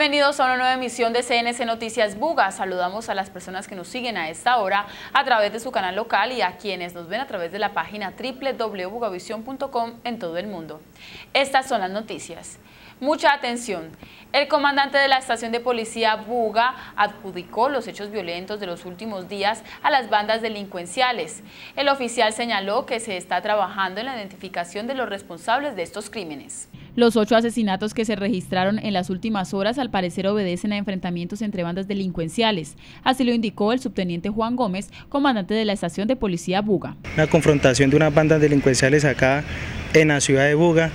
Bienvenidos a una nueva emisión de CNC Noticias Buga. Saludamos a las personas que nos siguen a esta hora a través de su canal local y a quienes nos ven a través de la página www.bugavision.com en todo el mundo. Estas son las noticias. Mucha atención. El comandante de la estación de policía Buga adjudicó los hechos violentos de los últimos días a las bandas delincuenciales. El oficial señaló que se está trabajando en la identificación de los responsables de estos crímenes. Los 8 asesinatos que se registraron en las últimas horas al parecer obedecen a enfrentamientos entre bandas delincuenciales. Así lo indicó el subteniente Juan Gómez, comandante de la estación de policía Buga. Una confrontación de unas bandas delincuenciales acá en la ciudad de Buga.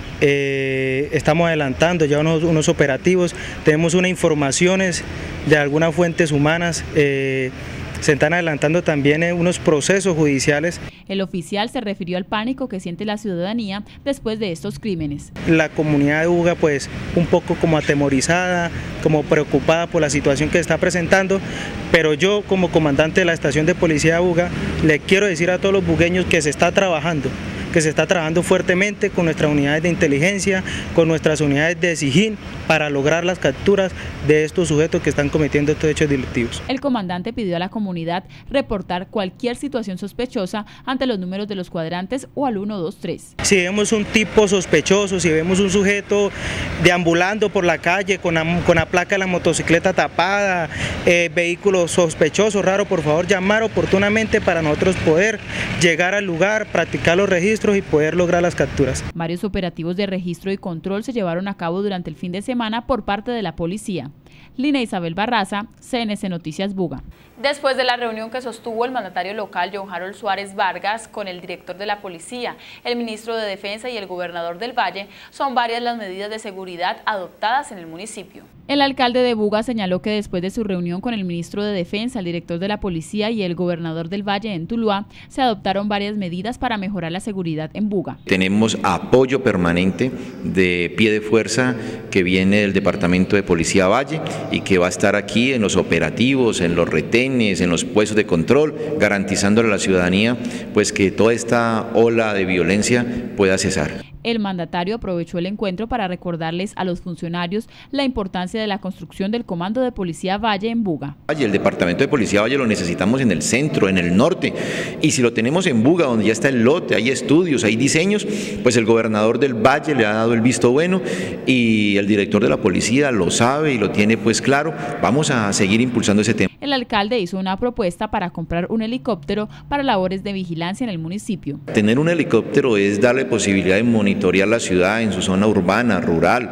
Estamos adelantando ya unos operativos, tenemos unas informaciones de algunas fuentes humanas, se están adelantando también unos procesos judiciales. El oficial se refirió al pánico que siente la ciudadanía después de estos crímenes. La comunidad de Buga pues un poco como atemorizada, como preocupada por la situación que se está presentando, pero yo como comandante de la estación de policía de Buga le quiero decir a todos los bugueños que se está trabajando fuertemente con nuestras unidades de inteligencia, con nuestras unidades de SIGIN para lograr las capturas de estos sujetos que están cometiendo estos hechos delictivos. El comandante pidió a la comunidad reportar cualquier situación sospechosa ante los números de los cuadrantes o al 123. Si vemos un tipo sospechoso, si vemos un sujeto deambulando por la calle con la placa de la motocicleta tapada, vehículos sospechosos, raros, por favor llamar oportunamente para nosotros poder llegar al lugar, practicar los registros y poder lograr las capturas. Varios operativos de registro y control se llevaron a cabo durante el fin de semana por parte de la policía. Lina Isabel Barraza, CNC Noticias Buga. Después de la reunión que sostuvo el mandatario local John Harold Suárez Vargas con el director de la policía, el ministro de Defensa y el gobernador del Valle, son varias las medidas de seguridad adoptadas en el municipio. El alcalde de Buga señaló que después de su reunión con el ministro de Defensa, el director de la policía y el gobernador del Valle en Tuluá, se adoptaron varias medidas para mejorar la seguridad en Buga. Tenemos apoyo permanente de pie de fuerza que viene del Departamento de Policía Valle y que va a estar aquí en los operativos, en los retenes, en los puestos de control, garantizándole a la ciudadanía pues que toda esta ola de violencia pueda cesar. El mandatario aprovechó el encuentro para recordarles a los funcionarios la importancia de la construcción del Comando de Policía Valle en Buga. El Departamento de Policía Valle lo necesitamos en el centro, en el norte, y si lo tenemos en Buga, donde ya está el lote, hay estudios, hay diseños, pues el gobernador del Valle le ha dado el visto bueno y el director de la policía lo sabe y lo tiene pues claro. Vamos a seguir impulsando ese tema. El alcalde hizo una propuesta para comprar un helicóptero para labores de vigilancia en el municipio. Tener un helicóptero es darle posibilidad de monitorear la ciudad en su zona urbana, rural,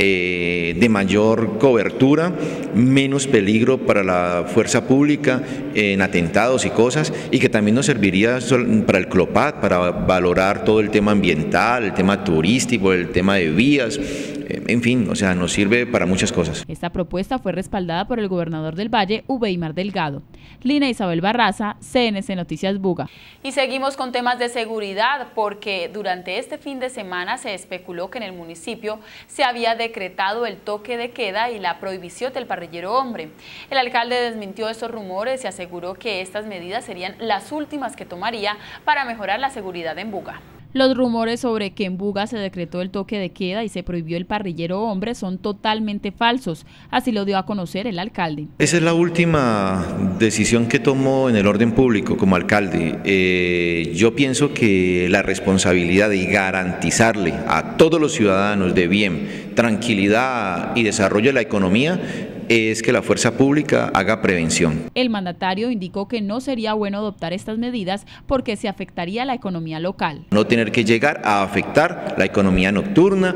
de mayor cobertura, menos peligro para la fuerza pública en atentados y cosas, y que también nos serviría para el CLOPAT, para valorar todo el tema ambiental, el tema turístico, el tema de vías. En fin, o sea, nos sirve para muchas cosas. Esta propuesta fue respaldada por el gobernador del Valle, Ubeimar Delgado. Lina Isabel Barraza, CNC Noticias Buga. Y seguimos con temas de seguridad porque durante este fin de semana se especuló que en el municipio se había decretado el toque de queda y la prohibición del parrillero hombre. El alcalde desmintió estos rumores y aseguró que estas medidas serían las últimas que tomaría para mejorar la seguridad en Buga. Los rumores sobre que en Buga se decretó el toque de queda y se prohibió el parrillero hombre son totalmente falsos, así lo dio a conocer el alcalde. Esa es la última decisión que tomo en el orden público como alcalde. Yo pienso que la responsabilidad de garantizarle a todos los ciudadanos de bien, tranquilidad y desarrollo de la economía es que la fuerza pública haga prevención. El mandatario indicó que no sería bueno adoptar estas medidas porque se afectaría la economía local. No tener que llegar a afectar la economía nocturna,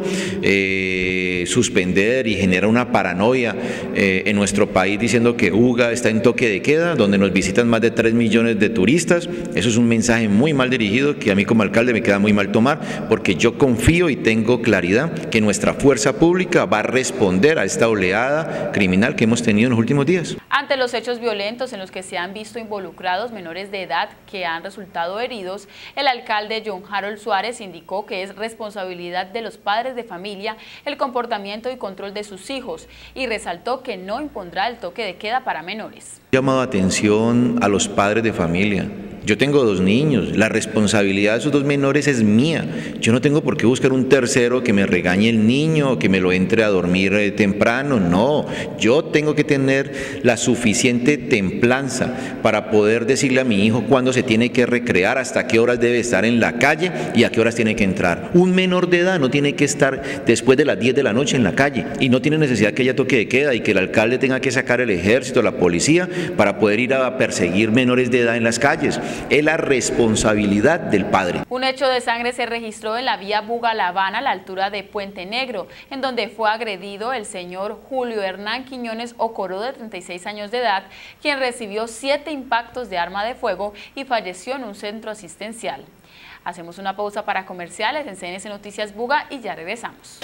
suspender y generar una paranoia en nuestro país diciendo que Buga está en toque de queda, donde nos visitan más de 3 millones de turistas. Eso es un mensaje muy mal dirigido que a mí como alcalde me queda muy mal tomar, porque yo confío y tengo claridad que nuestra fuerza pública va a responder a esta oleada criminal que hemos tenido en los últimos días. Ante los hechos violentos en los que se han visto involucrados menores de edad que han resultado heridos, el alcalde John Harold Suárez indicó que es responsabilidad de los padres de familia el comportamiento y control de sus hijos y resaltó que no impondrá el toque de queda para menores. He llamado atención a los padres de familia Yo tengo 2 niños, la responsabilidad de esos 2 menores es mía. Yo no tengo por qué buscar un tercero que me regañe el niño, que me lo entre a dormir temprano, no. Yo tengo que tener la suficiente templanza para poder decirle a mi hijo cuándo se tiene que recrear, hasta qué horas debe estar en la calle y a qué horas tiene que entrar. Un menor de edad no tiene que estar después de las 10 de la noche en la calle y no tiene necesidad que haya toque de queda y que el alcalde tenga que sacar el ejército, la policía para poder ir a perseguir menores de edad en las calles. Es la responsabilidad del padre. Un hecho de sangre se registró en la vía Buga-La Habana, a la altura de Puente Negro, en donde fue agredido el señor Julio Hernán Quiñones Ocoró, de 36 años de edad, quien recibió 7 impactos de arma de fuego y falleció en un centro asistencial. Hacemos una pausa para comerciales en CNC Noticias Buga y ya regresamos.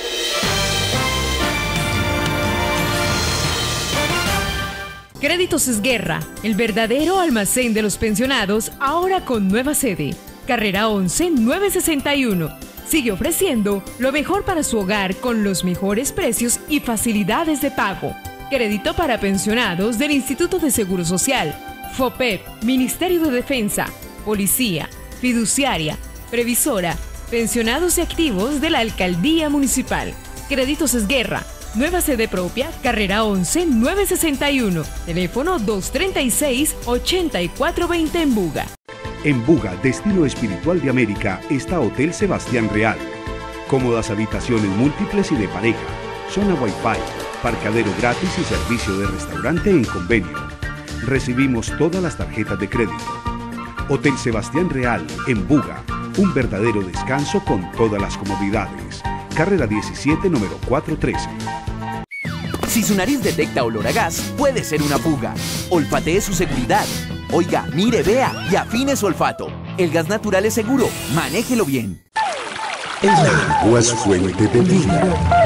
Créditos Esguerra, el verdadero almacén de los pensionados, ahora con nueva sede. Carrera 11 961. Sigue ofreciendo lo mejor para su hogar con los mejores precios y facilidades de pago. Crédito para pensionados del Instituto de Seguro Social, FOPEP, Ministerio de Defensa, Policía, Fiduciaria, Previsora, pensionados y activos de la Alcaldía Municipal. Créditos Esguerra. Nueva sede propia, carrera 11 961, teléfono 236-8420 en Buga. En Buga, destino espiritual de América, está Hotel Sebastián Real. Cómodas habitaciones múltiples y de pareja, zona Wi-Fi, parqueadero gratis y servicio de restaurante en convenio. Recibimos todas las tarjetas de crédito. Hotel Sebastián Real, en Buga, un verdadero descanso con todas las comodidades. Carrera 17, número 413. Si su nariz detecta olor a gas, puede ser una fuga. Olfatee su seguridad. Oiga, mire, vea y afine su olfato. El gas natural es seguro. Manéjelo bien. El agua es fuente de vida.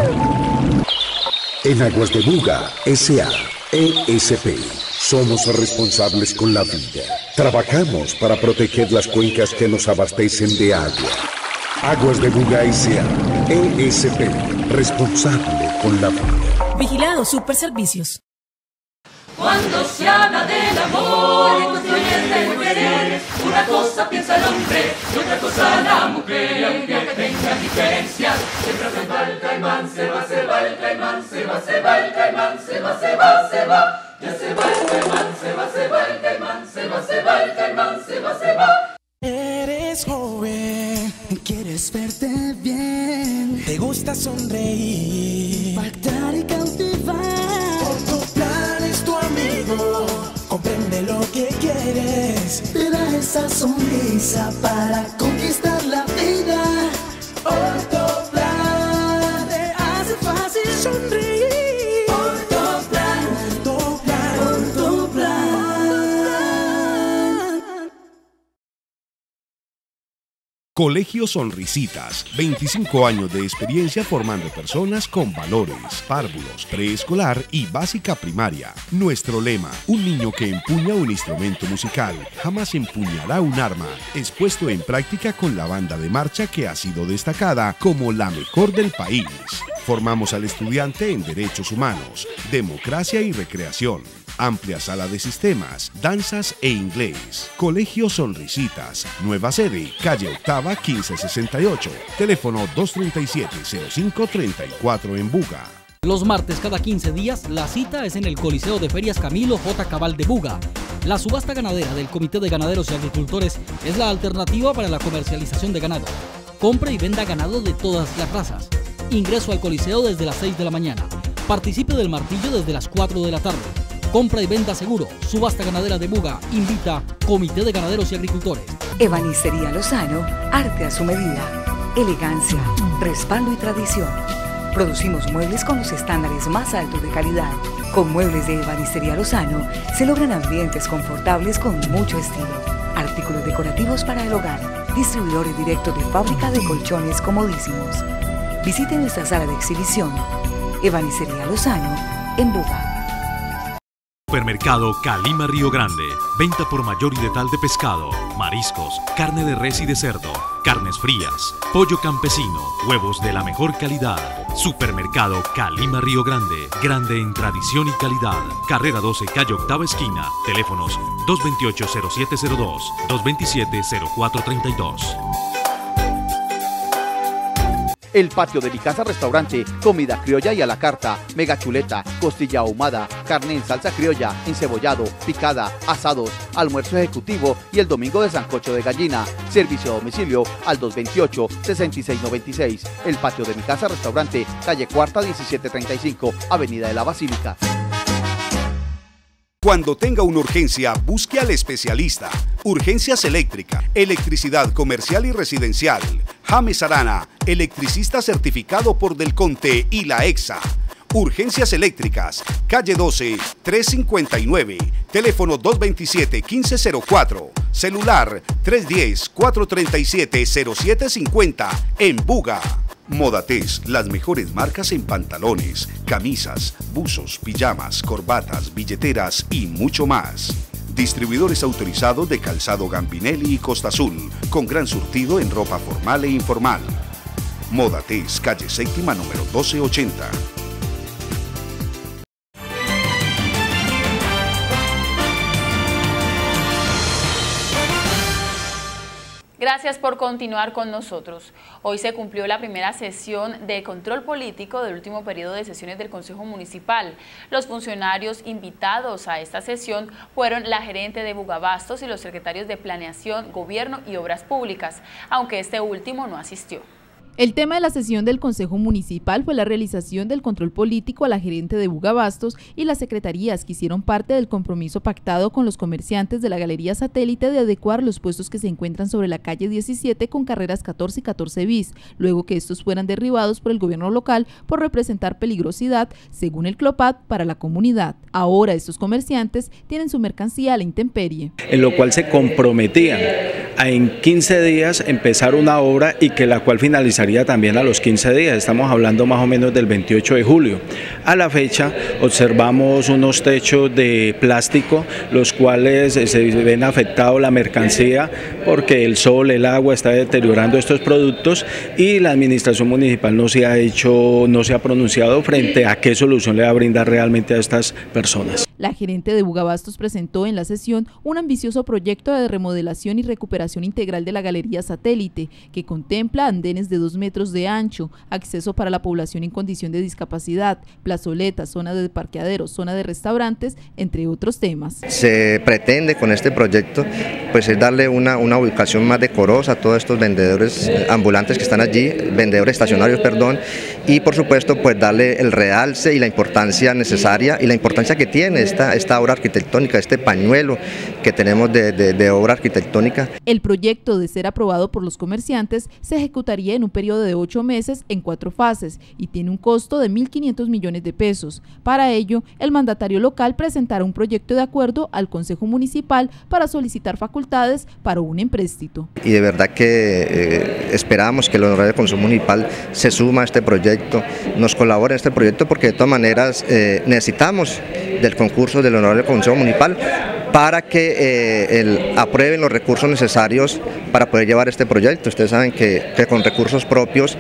En Aguas de Buga, S.A. ESP. Somos responsables con la vida. Trabajamos para proteger las cuencas que nos abastecen de agua. Aguas de Buga S.A. ESP. Responsable con la vida. Vigilado Superservicios. Cuando se habla del amor, construyendo mujeres, una cosa piensa el hombre y otra cosa la mujer, aunque tengan diferencias, siempre hace falta el man, se va el caimán, se va el caimán, se va, ya se va el caimán, se va el caimán, se va el caimán, se va. Eres joven, quieres verte bien, te gusta sonreír, pactar y cautivar. Ortoplan es tu amigo, comprende lo que quieres, te da esa sonrisa para conquistar la vida. Ortoplan te hace fácil sonreír. Colegio Sonrisitas, 25 años de experiencia formando personas con valores, párvulos, preescolar y básica primaria. Nuestro lema, un niño que empuña un instrumento musical, jamás empuñará un arma, expuesto en práctica con la banda de marcha que ha sido destacada como la mejor del país. Formamos al estudiante en derechos humanos, democracia y recreación. Amplia sala de sistemas, danzas e inglés. Colegio Sonrisitas, nueva sede, calle Octava 1568, teléfono 237-0534 en Buga. Los martes cada 15 días, la cita es en el Coliseo de Ferias Camilo J. Cabal de Buga. La subasta ganadera del Comité de Ganaderos y Agricultores es la alternativa para la comercialización de ganado. Compra y venda ganado de todas las razas. Ingreso al Coliseo desde las 6 de la mañana. Participe del martillo desde las 4 de la tarde. Compra y venta seguro. Subasta ganadera de Buga. Invita Comité de Ganaderos y Agricultores. Ebanistería Lozano, arte a su medida. Elegancia, respaldo y tradición. Producimos muebles con los estándares más altos de calidad. Con muebles de Ebanistería Lozano se logran ambientes confortables con mucho estilo. Artículos decorativos para el hogar. Distribuidores directos de fábrica de colchones comodísimos. Visite nuestra sala de exhibición. Ebanistería Lozano, en Buga. Supermercado Calima Río Grande. Venta por mayor y detal de pescado, mariscos, carne de res y de cerdo, carnes frías, pollo campesino, huevos de la mejor calidad. Supermercado Calima Río Grande. Grande en tradición y calidad. Carrera 12, calle Octava Esquina. Teléfonos 228-0702, 227-0432. El patio de mi casa restaurante, comida criolla y a la carta, mega chuleta, costilla ahumada, carne en salsa criolla, encebollado, picada, asados, almuerzo ejecutivo y el domingo de sancocho de gallina. Servicio a domicilio al 228-6696. El patio de mi casa restaurante, calle Cuarta 1735, Avenida de la Basílica. Cuando tenga una urgencia, busque al especialista. Urgencias Eléctrica, electricidad comercial y residencial. James Arana, electricista certificado por Delconte y la EXA. Urgencias Eléctricas, calle 12, 359, teléfono 227-1504, celular 310-437-0750, en Buga. Modates, las mejores marcas en pantalones, camisas, buzos, pijamas, corbatas, billeteras y mucho más. Distribuidores autorizados de calzado Gambinelli y Costa Azul, con gran surtido en ropa formal e informal. Modates, calle séptima número 1280. Gracias por continuar con nosotros. Hoy se cumplió la primera sesión de control político del último periodo de sesiones del Consejo Municipal. Los funcionarios invitados a esta sesión fueron la gerente de Bugabastos y los secretarios de Planeación, Gobierno y Obras Públicas, aunque este último no asistió. El tema de la sesión del Consejo Municipal fue la realización del control político a la gerente de Bugabastos y las secretarías que hicieron parte del compromiso pactado con los comerciantes de la Galería Satélite de adecuar los puestos que se encuentran sobre la calle 17 con carreras 14 y 14 bis, luego que estos fueran derribados por el gobierno local por representar peligrosidad, según el CLOPAD, para la comunidad. Ahora estos comerciantes tienen su mercancía a la intemperie. En lo cual se comprometían a en 15 días empezar una obra y que la cual finalizaría también a los 15 días, estamos hablando más o menos del 28 de julio. A la fecha observamos unos techos de plástico, los cuales se ven afectados la mercancía porque el sol, el agua está deteriorando estos productos y la administración municipal no se ha pronunciado frente a qué solución le va a brindar realmente a estas personas. La gerente de Bugabastos presentó en la sesión un ambicioso proyecto de remodelación y recuperación integral de la Galería Satélite, que contempla andenes de 2 metros de ancho, acceso para la población en condición de discapacidad, plazoletas, zona de parqueaderos, zona de restaurantes, entre otros temas. Se pretende con este proyecto pues es darle una ubicación más decorosa a todos estos vendedores ambulantes que están allí, vendedores estacionarios, perdón, y por supuesto pues darle el realce y la importancia necesaria y la importancia que tiene esta obra arquitectónica, este pañuelo que tenemos de obra arquitectónica. El proyecto, de ser aprobado por los comerciantes, se ejecutaría en un periodo de 8 meses en 4 fases y tiene un costo de 1.500 millones de pesos. Para ello, el mandatario local presentará un proyecto de acuerdo al Consejo Municipal para solicitar facultades para un empréstito. Y de verdad que esperamos que el Honorable Consejo Municipal se suma a este proyecto, nos colabore en este proyecto porque de todas maneras necesitamos del concurso del Honorable Consejo Municipal para que aprueben los recursos necesarios para poder llevar este proyecto. Ustedes saben que con recursos propios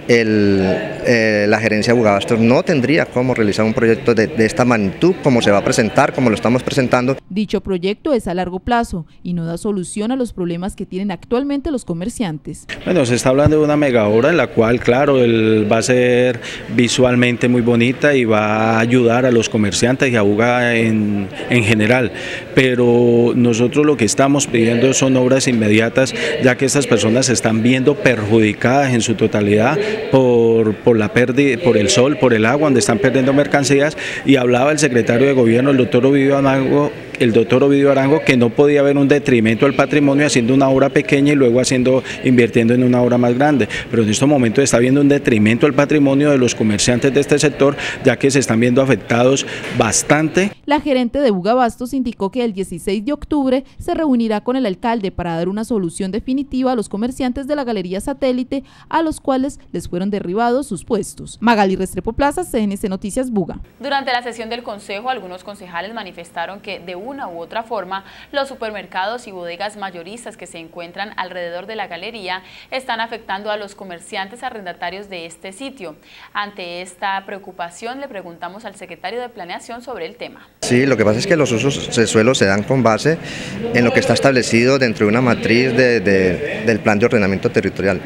la gerencia de Bugabastos no tendría cómo realizar un proyecto de esta magnitud como se va a presentar, como lo estamos presentando. Dicho proyecto es a largo plazo y no da solución a los problemas que tienen actualmente los comerciantes. Bueno, se está hablando de una mega obra en la cual, claro, va a ser visualmente muy bonita y va a ayudar a los comerciantes y a Buga en general, pero nosotros lo que estamos pidiendo son obras inmediatas, ya que estas personas se están viendo perjudicadas en su totalidad por la pérdida, por el sol, por el agua, donde están perdiendo mercancías, y hablaba el secretario de Gobierno, el doctor Ovidio Amago, el doctor Ovidio Arango, que no podía haber un detrimento al patrimonio haciendo una obra pequeña y luego invirtiendo en una obra más grande, pero en estos momentos está habiendo un detrimento al patrimonio de los comerciantes de este sector, ya que se están viendo afectados bastante. La gerente de Buga Bastos indicó que el 16 de octubre se reunirá con el alcalde para dar una solución definitiva a los comerciantes de la Galería Satélite, a los cuales les fueron derribados sus puestos. Magali Restrepo Plaza, CNC Noticias Buga. Durante la sesión del Consejo, algunos concejales manifestaron que de una u otra forma los supermercados y bodegas mayoristas que se encuentran alrededor de la galería están afectando a los comerciantes arrendatarios de este sitio. Ante esta preocupación le preguntamos al secretario de Planeación sobre el tema. Sí, lo que pasa es que los usos de suelo se dan con base en lo que está establecido dentro de una matriz del plan de ordenamiento territorial.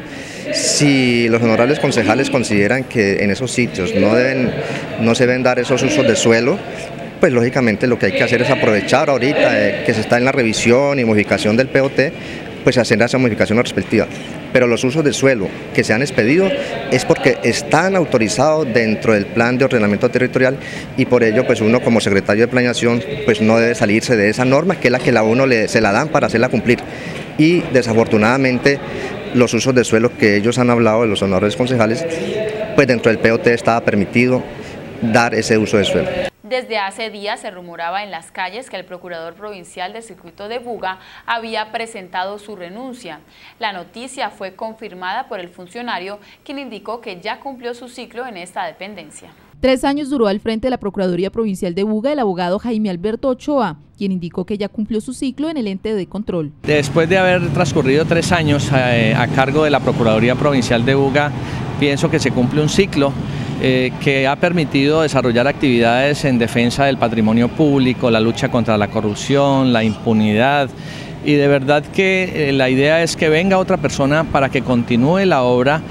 Si los honorables concejales consideran que en esos sitios no se deben dar esos usos de suelo, pues lógicamente lo que hay que hacer es aprovechar ahorita que se está en la revisión y modificación del POT, pues hacer esa modificación respectiva. Pero los usos de suelo que se han expedido es porque están autorizados dentro del plan de ordenamiento territorial y por ello pues uno como secretario de planeación pues no debe salirse de esa norma, que es la que a uno se la dan para hacerla cumplir. Y desafortunadamente los usos de suelo que ellos han hablado de los honorables concejales, pues dentro del POT estaba permitido dar ese uso de suelo. Desde hace días se rumoraba en las calles que el procurador provincial del circuito de Buga había presentado su renuncia. La noticia fue confirmada por el funcionario, quien indicó que ya cumplió su ciclo en esta dependencia. 3 años duró al frente de la Procuraduría Provincial de Buga el abogado Jaime Alberto Ochoa, quien indicó que ya cumplió su ciclo en el ente de control. Después de haber transcurrido 3 años a cargo de la Procuraduría Provincial de Buga, pienso que se cumple un ciclo que ha permitido desarrollar actividades en defensa del patrimonio público, la lucha contra la corrupción, la impunidad, y de verdad que la idea es que venga otra persona para que continúe la obra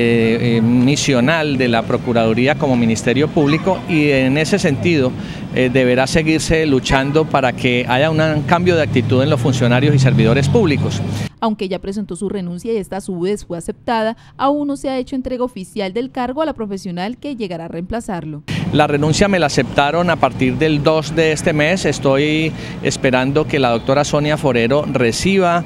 misional de la Procuraduría como Ministerio Público, y en ese sentido deberá seguirse luchando para que haya un cambio de actitud en los funcionarios y servidores públicos. Aunque ya presentó su renuncia y esta a su vez fue aceptada, aún no se ha hecho entrega oficial del cargo a la profesional que llegará a reemplazarlo. La renuncia me la aceptaron a partir del 2 de este mes. Estoy esperando que la doctora Sonia Forero reciba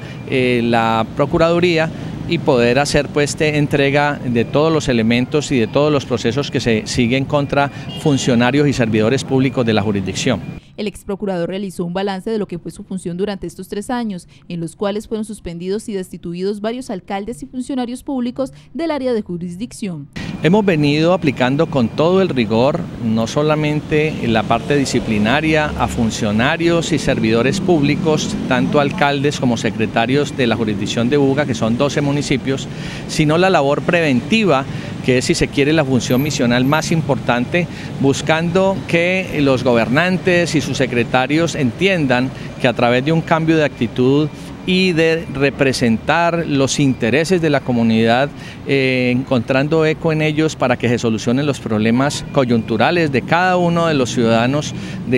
la Procuraduría y poder hacer entrega de todos los elementos y de todos los procesos que se siguen contra funcionarios y servidores públicos de la jurisdicción. El ex procurador realizó un balance de lo que fue su función durante estos 3 años, en los cuales fueron suspendidos y destituidos varios alcaldes y funcionarios públicos del área de jurisdicción. Hemos venido aplicando con todo el rigor, no solamente en la parte disciplinaria, a funcionarios y servidores públicos, tanto alcaldes como secretarios de la jurisdicción de Buga, que son 12 municipios, sino la labor preventiva, que es, si se quiere, la función misional más importante, buscando que los gobernantes y sus secretarios entiendan que a través de un cambio de actitud y de representar los intereses de la comunidad, encontrando eco en ellos para que se solucionen los problemas coyunturales de cada uno de los ciudadanos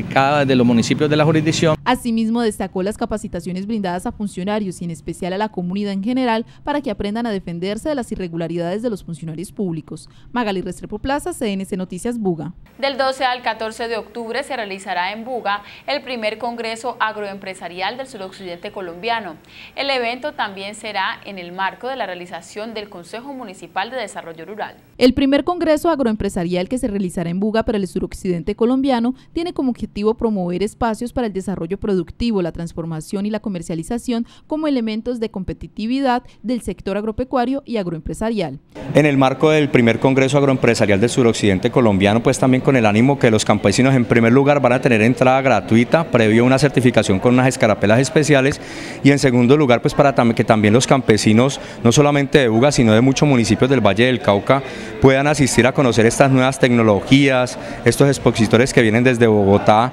de los municipios de la jurisdicción. Asimismo, destacó las capacitaciones brindadas a funcionarios y en especial a la comunidad en general para que aprendan a defenderse de las irregularidades de los funcionarios públicos. Magali Restrepo Plaza, CNC Noticias Buga. Del 12 al 14 de octubre se realizará en Buga el primer Congreso Agroempresarial del Suroccidente Colombiano. El evento también será en el marco de la realización del Consejo Municipal de Desarrollo Rural. El primer Congreso Agroempresarial que se realizará en Buga para el suroccidente colombiano tiene como objetivo promover espacios para el desarrollo productivo, la transformación y la comercialización como elementos de competitividad del sector agropecuario y agroempresarial. En el marco del primer Congreso Agroempresarial del suroccidente colombiano, pues también con el ánimo que los campesinos en primer lugar van a tener entrada gratuita previo a una certificación con unas escarapelas especiales, y en segundo lugar pues para que también los campesinos, no solamente de Buga sino de muchos municipios del Valle del Cauca, puedan asistir a conocer estas nuevas tecnologías, estos expositores que vienen desde Bogotá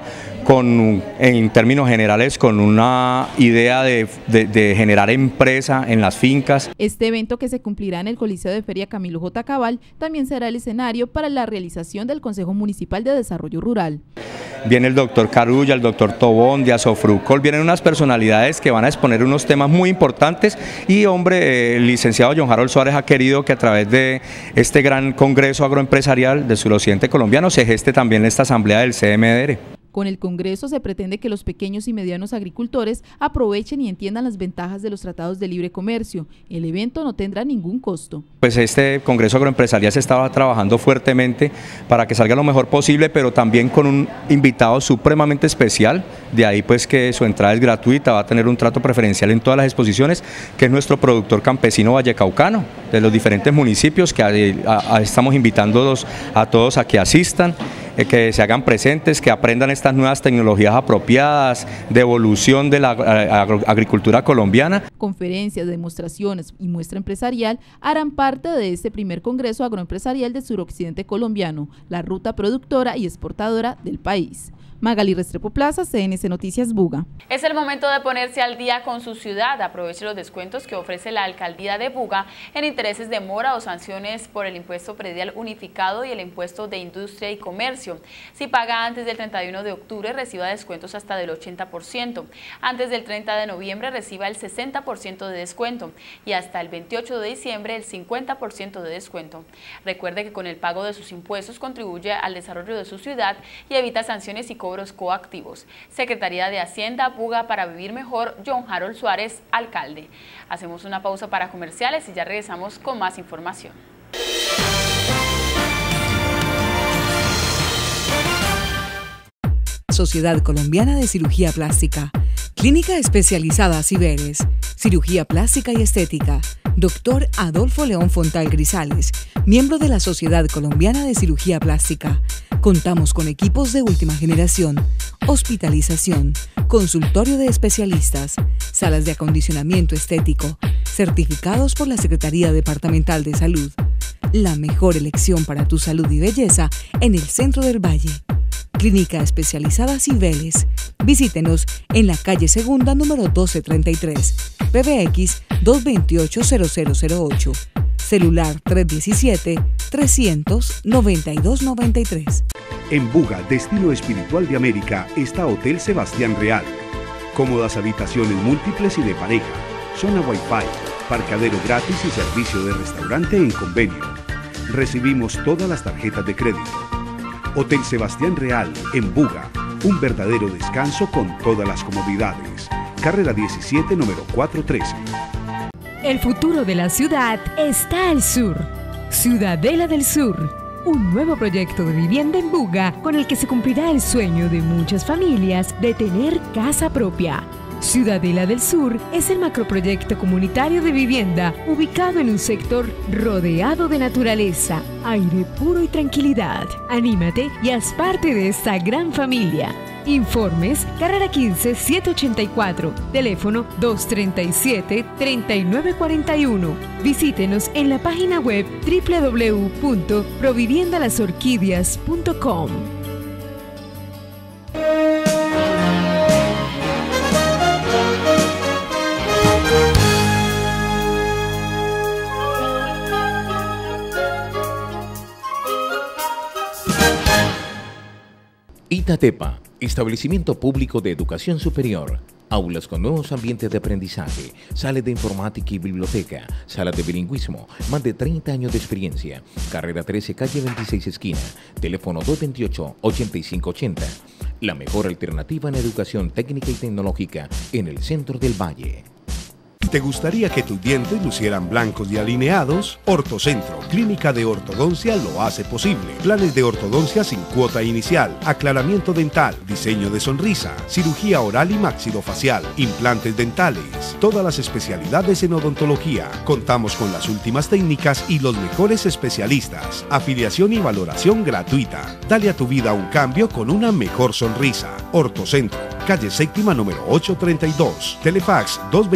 en términos generales con una idea de generar empresa en las fincas. Este evento, que se cumplirá en el Coliseo de Feria Camilo J. Cabal, también será el escenario para la realización del Consejo Municipal de Desarrollo Rural. Viene el doctor Carulla, el doctor Tobón, de Asofrucol, vienen unas personalidades que van a exponer unos temas muy importantes y el licenciado John Harold Suárez ha querido que a través de este gran Congreso Agroempresarial del suroccidente colombiano se geste también esta asamblea del CMDR. Con el Congreso se pretende que los pequeños y medianos agricultores aprovechen y entiendan las ventajas de los tratados de libre comercio. El evento no tendrá ningún costo. Pues este Congreso Agroempresarial se estaba trabajando fuertemente para que salga lo mejor posible, pero también con un invitado supremamente especial, de ahí pues que su entrada es gratuita, va a tener un trato preferencial en todas las exposiciones, que es nuestro productor campesino vallecaucano, de los diferentes municipios, que estamos invitándolos a todos a que asistan, que se hagan presentes, que aprendan estas nuevas tecnologías apropiadas de evolución de la agricultura colombiana. Conferencias, demostraciones y muestra empresarial harán parte de este primer Congreso Agroempresarial del Suroccidente Colombiano, la ruta productora y exportadora del país. Magali Restrepo Plaza, CNC Noticias Buga. Es el momento de ponerse al día con su ciudad. Aproveche los descuentos que ofrece la Alcaldía de Buga en intereses de mora o sanciones por el impuesto predial unificado y el impuesto de industria y comercio. Si paga antes del 31 de octubre, reciba descuentos hasta del 80%. Antes del 30 de noviembre, reciba el 60% de descuento y hasta el 28 de diciembre el 50% de descuento. Recuerde que con el pago de sus impuestos contribuye al desarrollo de su ciudad y evita sanciones y cobros coactivos. Secretaría de Hacienda, Buga para vivir mejor, John Harold Suárez, alcalde. Hacemos una pausa para comerciales y ya regresamos con más información. Sociedad Colombiana de Cirugía Plástica, Clínica Especializada Ciberes, Cirugía Plástica y Estética, Dr. Adolfo León Fontal Grisales, miembro de la Sociedad Colombiana de Cirugía Plástica. Contamos con equipos de última generación, hospitalización, consultorio de especialistas, salas de acondicionamiento estético, certificados por la Secretaría Departamental de Salud. La mejor elección para tu salud y belleza en el centro del Valle. Clínica Especializada Cibeles. Visítenos en la calle Segunda número 1233, PBX 228-0008. Celular 317-300-9293. En Buga, destino espiritual de América, está Hotel Sebastián Real. Cómodas habitaciones múltiples y de pareja, zona Wi-Fi, parqueadero gratis y servicio de restaurante en convenio. Recibimos todas las tarjetas de crédito. Hotel Sebastián Real, en Buga, un verdadero descanso con todas las comodidades. Carrera 17, número 413. El futuro de la ciudad está al sur. Ciudadela del Sur, un nuevo proyecto de vivienda en Buga con el que se cumplirá el sueño de muchas familias de tener casa propia. Ciudadela del Sur es el macroproyecto comunitario de vivienda ubicado en un sector rodeado de naturaleza, aire puro y tranquilidad. Anímate y haz parte de esta gran familia. Informes, carrera 15 784, teléfono 237-3941. Visítenos en la página web www.proviviendalasorquídeas.com. Itatepa, establecimiento público de educación superior. Aulas con nuevos ambientes de aprendizaje, salas de informática y biblioteca, salas de bilingüismo, más de 30 años de experiencia. Carrera 13, calle 26 esquina, teléfono 228-8580. La mejor alternativa en educación técnica y tecnológica en el centro del Valle. ¿Te gustaría que tus dientes lucieran blancos y alineados? Ortocentro, clínica de ortodoncia, lo hace posible. Planes de ortodoncia sin cuota inicial, aclaramiento dental, diseño de sonrisa, cirugía oral y maxilofacial, implantes dentales, todas las especialidades en odontología. Contamos con las últimas técnicas y los mejores especialistas. Afiliación y valoración gratuita. Dale a tu vida un cambio con una mejor sonrisa. Ortocentro, calle séptima número 832, Telefax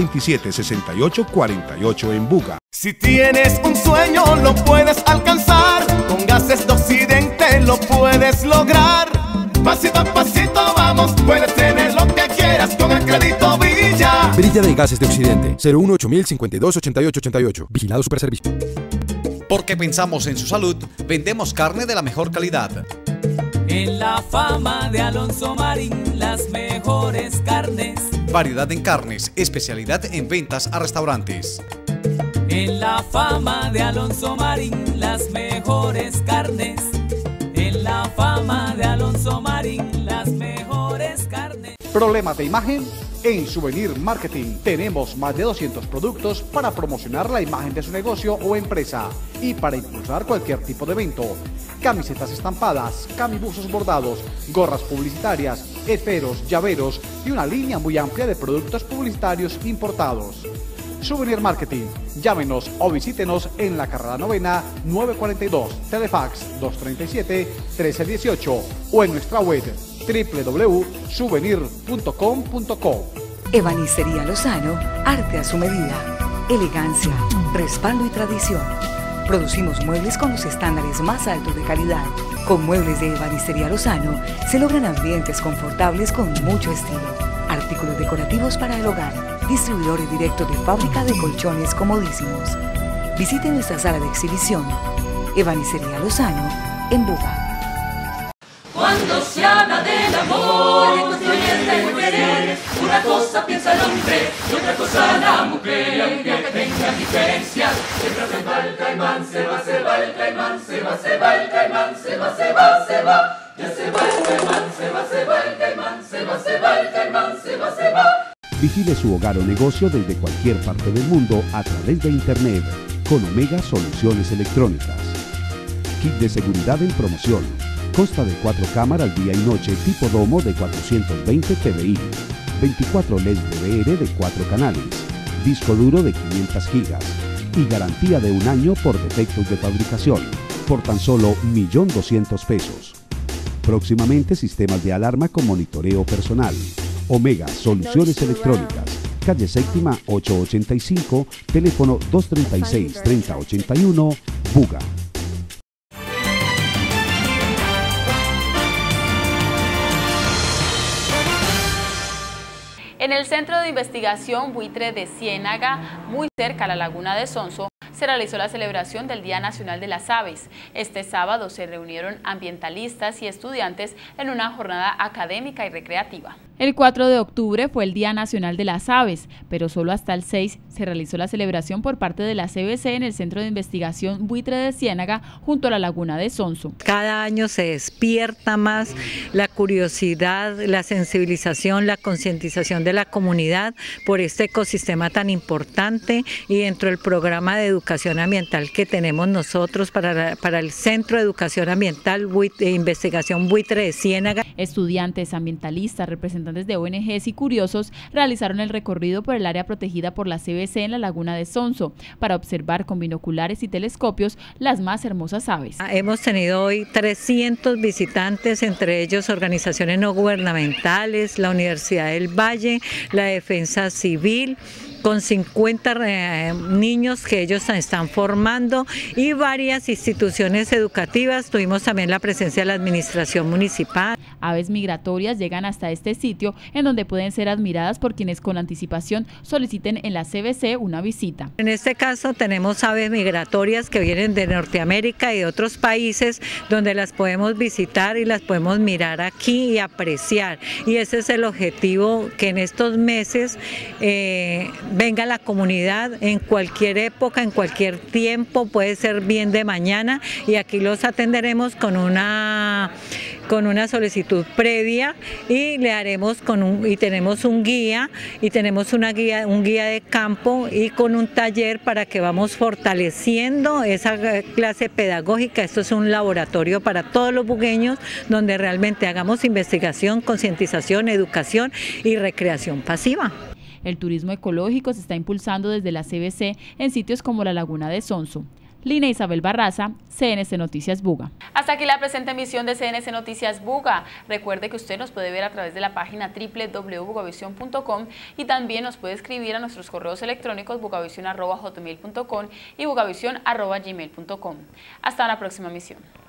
227-6848 en Buga. Si tienes un sueño lo puedes alcanzar, con Gases de Occidente lo puedes lograr. Pasito a pasito vamos, puedes tener lo que quieras con el crédito Villa. Brilla de Gases de Occidente, 018-052-8888. Vigilado Superservicio. Porque pensamos en su salud, vendemos carne de la mejor calidad. En la fama de Alonso Marín, las mejores carnes. Variedad en carnes, especialidad en ventas a restaurantes. En la fama de Alonso Marín, las mejores carnes. En la fama de Alonso Marín, las mejores ¿Problemas de imagen? En Souvenir Marketing tenemos más de 200 productos para promocionar la imagen de su negocio o empresa y para impulsar cualquier tipo de evento. Camisetas estampadas, camibuzos bordados, gorras publicitarias, esferos, llaveros y una línea muy amplia de productos publicitarios importados. Souvenir Marketing. Llámenos o visítenos en la carrera 9ª 942, Telefax 237-1318 o en nuestra web www.souvenir.com.co. Ebanistería Lozano, arte a su medida, elegancia, respaldo y tradición. Producimos muebles con los estándares más altos de calidad. Con muebles de Ebanistería Lozano se logran ambientes confortables con mucho estilo. Artículos decorativos para el hogar. Distribuidores directos de fábrica de colchones comodísimos. Visite nuestra sala de exhibición. Ebanistería Lozano, en Buga. Cuando se habla del amor, construyendo mujeres, una cosa piensa el hombre y otra cosa la mujer, aunque tengan diferencias, siempre se va el caimán, se va el caimán, se va el caimán, se va, ya se va el caimán, se va el caimán, se va el caimán, se va. Vigile su hogar o negocio desde cualquier parte del mundo a través de Internet con Omega Soluciones Electrónicas. Kit de seguridad en promoción. Consta de 4 cámaras día y noche tipo domo de 420 pbi, 24 LEDs DVR de 4 canales, disco duro de 500 gigas y garantía de 1 año por defectos de fabricación, por tan solo 1.200.000 pesos. Próximamente sistemas de alarma con monitoreo personal. Omega Soluciones Electrónicas, calle Séptima 885, teléfono 236-3081, Buga. En el Centro de Investigación Buitre de Ciénaga, muy cerca a la Laguna de Sonso, se realizó la celebración del Día Nacional de las Aves. Este sábado se reunieron ambientalistas y estudiantes en una jornada académica y recreativa. El 4 de octubre fue el Día Nacional de las Aves, pero solo hasta el 6 se realizó la celebración por parte de la CBC en el Centro de Investigación Buitre de Ciénaga junto a la Laguna de Sonso. Cada año se despierta más la curiosidad, la sensibilización, la concientización de la comunidad por este ecosistema tan importante y dentro del programa de educación ambiental que tenemos nosotros para el Centro de Educación Ambiental e Investigación Buitre de Ciénaga. Estudiantes, ambientalistas, representantes de ONGs y curiosos realizaron el recorrido por el área protegida por la CBC en la Laguna de Sonso para observar con binoculares y telescopios las más hermosas aves. Hemos tenido hoy 300 visitantes, entre ellos organizaciones no gubernamentales, la Universidad del Valle, la Defensa Civil, con 50 niños que ellos están formando y varias instituciones educativas. Tuvimos también la presencia de la administración municipal. Aves migratorias llegan hasta este sitio en donde pueden ser admiradas por quienes con anticipación soliciten en la CBC una visita. En este caso tenemos aves migratorias que vienen de Norteamérica y de otros países donde las podemos visitar y las podemos mirar aquí y apreciar. Y ese es el objetivo, que en estos meses venga la comunidad en cualquier época, en cualquier tiempo, puede ser bien de mañana y aquí los atenderemos con una solicitud previa y le haremos tenemos un guía un guía de campo y con un taller para que vamos fortaleciendo esa clase pedagógica. Esto es un laboratorio para todos los bugueños donde realmente hagamos investigación, concientización, educación y recreación pasiva. El turismo ecológico se está impulsando desde la CBC en sitios como la Laguna de Sonso. Lina Isabel Barraza, CNC Noticias Buga. Hasta aquí la presente emisión de CNC Noticias Buga. Recuerde que usted nos puede ver a través de la página www.bugavision.com y también nos puede escribir a nuestros correos electrónicos bugavision@hotmail.com y bugavision@gmail.com. Hasta la próxima emisión.